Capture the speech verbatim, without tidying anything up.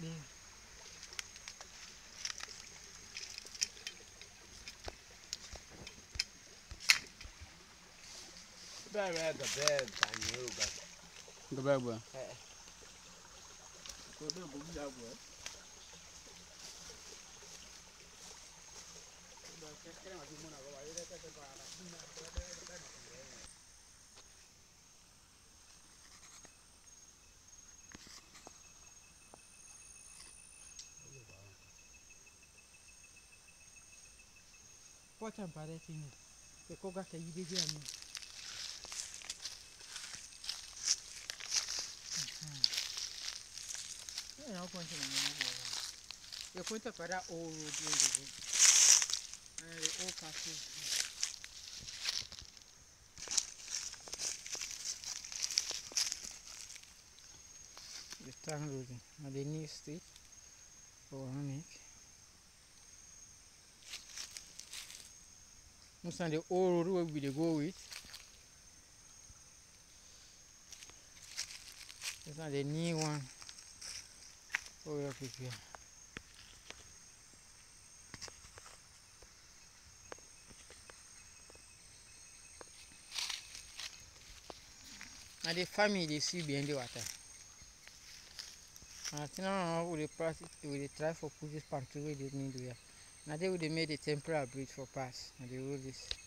Bẹ́ẹ̀ bẹ́ẹ̀ gẹ̀bẹ́ bàní o gẹ̀bẹ́. Gẹ̀bẹ́ bọ̀. Ẹ̀. Kò dé bò bí àbọ̀ ẹ̀. Pocha mpare chini. Ke koga ke yide je ami. Eh, na pocha na mo bo. Ke pocha para o road road. Eh, o cafe. The town road, na the new street. Oh, honey. Most of the old road we dey go with. This is the new one. Oh, we are prepared. And the family they see behind the water. And I think now we dey practice, we dey try for put this pantry where they need to. Now they would make the temporary bridge for pass and they roll this.